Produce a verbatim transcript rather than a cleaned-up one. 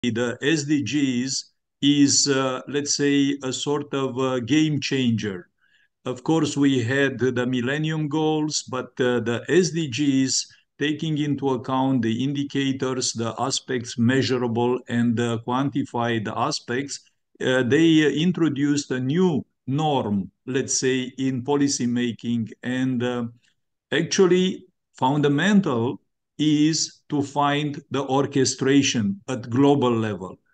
the S D Gs is, uh, let's say, a sort of a game changer. Of course, we had the Millennium Goals, but uh, the S D Gs, taking into account the indicators, the aspects, measurable and uh, quantified aspects, uh, they uh, introduced a new norm, let's say, in policy making. And uh, actually, fundamental is to find the orchestration at global level.